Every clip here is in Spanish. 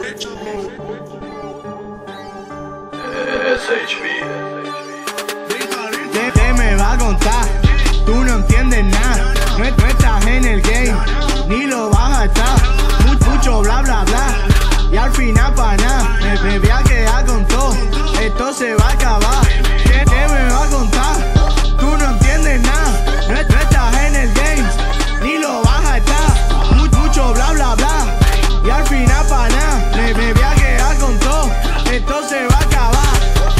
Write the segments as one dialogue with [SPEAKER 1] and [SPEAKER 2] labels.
[SPEAKER 1] ¿Qué me va a contar? Tú no entiendes nada. No estás en el game, ni lo vas a estar. Mucho bla bla bla, y al final para nada. Me voy a quedar con todo, esto se va a acabar. ¿Qué me va a contar? Tú no entiendes nada. No estás en el game, ni lo vas a estar. Mucho bla bla bla, y al final para nada. Me voy a quedar con todo, esto se va a acabar.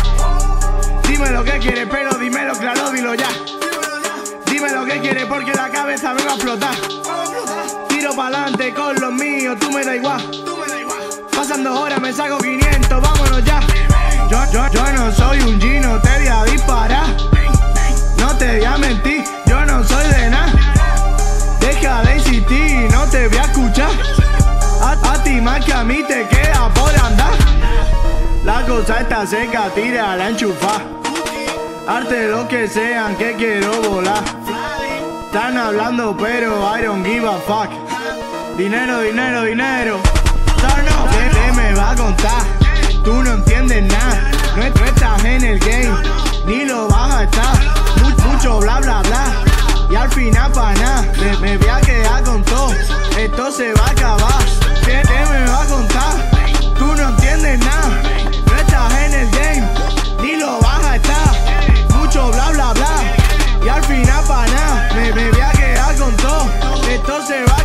[SPEAKER 1] Dime lo que quieres, pero dímelo claro, dilo ya. Dime lo que quieres porque la cabeza me va a explotar. Tiro pa'lante con los míos, tú me da igual. Pasando horas me saco 500, vámonos ya. Yo no soy un G, no te voy a disparar. No te voy a mentir, yo no soy de nada. Deja de insistir, no te voy a escuchar. A ti más que a mí te queda por andar. La cosa está seca, tira la enchufa. Arte lo que sean, que quiero volar. Están hablando pero I don't give a fuck. Dinero, dinero, dinero. ¿Qué me va a contar? Tú no entiendes nada. No estás en el game, ni lo vas a estar. Mucho bla bla bla, y al final para nada. Me voy a quedar con todo, esto se va a acabar. ¿Qué me va a contar? Tú no entiendes nada. No estás en el game, ni lo vas a estar. Mucho bla bla bla, y al final para nada. Me voy a quedar con todo, esto se va a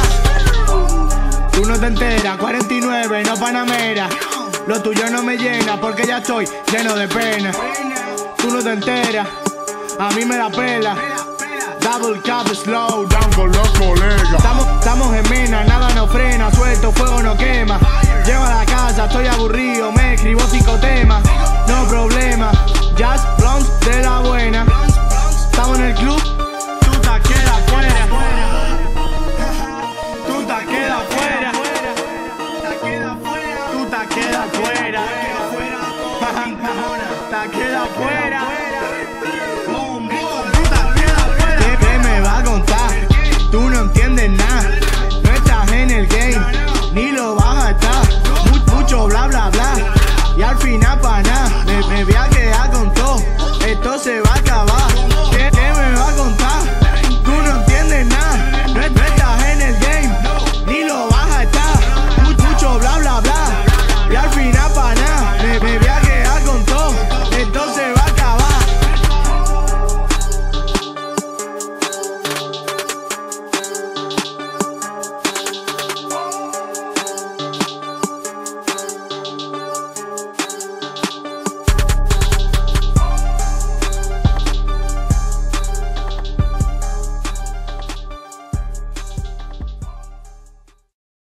[SPEAKER 1] acabar. Tú no te enteras, 49, no Panamera. Lo tuyo no me llena porque ya estoy lleno de pena. Tú no te enteras, a mí me la pela. Double cap, slow down con los colegas. Estamos en mena, nada nos frena. Suelto, fuego no quema. Llego a la casa, estoy aburrido. Me escribo 5 temas, no problema. Jazz, blondes de la buena. Estamos en el club, tú te quedas fuera. Tú te quedas fuera. Tú te quedas fuera. Te quedas fuera.